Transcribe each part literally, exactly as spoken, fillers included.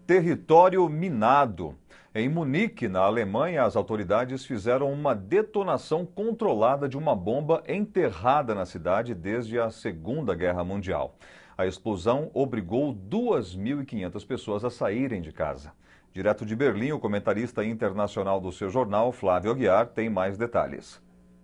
território minado. Em Munique, na Alemanha, as autoridades fizeram uma detonação controlada de uma bomba enterrada na cidade desde a Segunda Guerra Mundial. A explosão obrigou duas mil e quinhentas pessoas a saírem de casa. Direto de Berlim, o comentarista internacional do seu jornal, Flávio Aguiar, tem mais detalhes.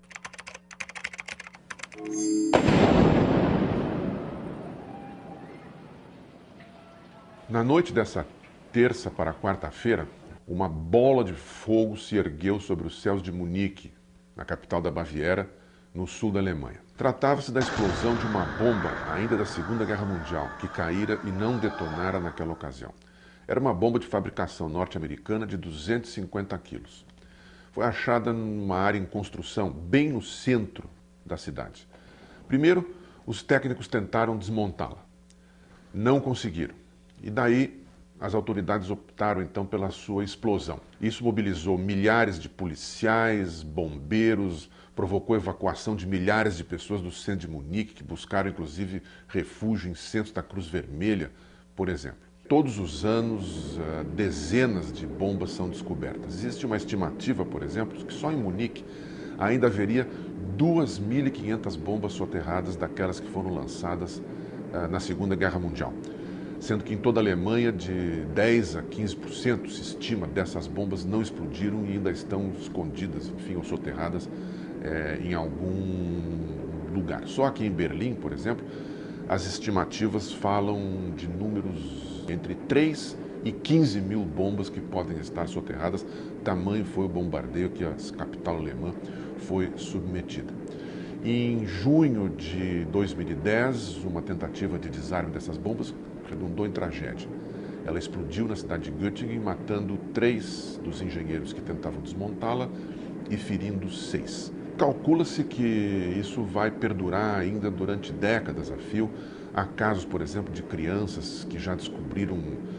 Na noite dessa terça para quarta-feira, uma bola de fogo se ergueu sobre os céus de Munique, na capital da Baviera, no sul da Alemanha. Tratava-se da explosão de uma bomba ainda da Segunda Guerra Mundial, que caíra e não detonara naquela ocasião. Era uma bomba de fabricação norte-americana de duzentos e cinquenta quilos. Foi achada numa área em construção, bem no centro da cidade. Primeiro, os técnicos tentaram desmontá-la. Não conseguiram. E daí as autoridades optaram então pela sua explosão. Isso mobilizou milhares de policiais, bombeiros, provocou evacuação de milhares de pessoas do centro de Munique, que buscaram inclusive refúgio em centros da Cruz Vermelha, por exemplo. Todos os anos, dezenas de bombas são descobertas. Existe uma estimativa, por exemplo, que só em Munique ainda haveria duas mil e quinhentas bombas soterradas daquelas que foram lançadas na Segunda Guerra Mundial. Sendo que em toda a Alemanha, de dez a quinze por cento se estima dessas bombas não explodiram e ainda estão escondidas, enfim, ou soterradas é, em algum lugar. Só aqui em Berlim, por exemplo, as estimativas falam de números entre três e quinze mil bombas que podem estar soterradas. Tamanho foi o bombardeio que a capital alemã foi submetida. Em junho de dois mil e dez, uma tentativa de desarme dessas bombas redundou em tragédia. Ela explodiu na cidade de Göttingen, matando três dos engenheiros que tentavam desmontá-la e ferindo seis. Calcula-se que isso vai perdurar ainda durante décadas a fio. Há casos, por exemplo, de crianças que já descobriram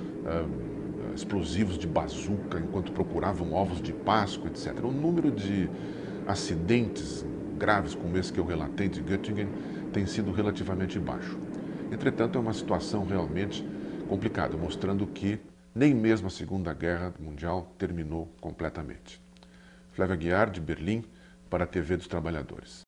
uh, explosivos de bazuca enquanto procuravam ovos de Páscoa, etcétera. O número de acidentes graves como esse que eu relatei de Göttingen tem sido relativamente baixo. Entretanto, é uma situação realmente complicada, mostrando que nem mesmo a Segunda Guerra Mundial terminou completamente. Flávio Aguiar, de Berlim, para a T V dos Trabalhadores.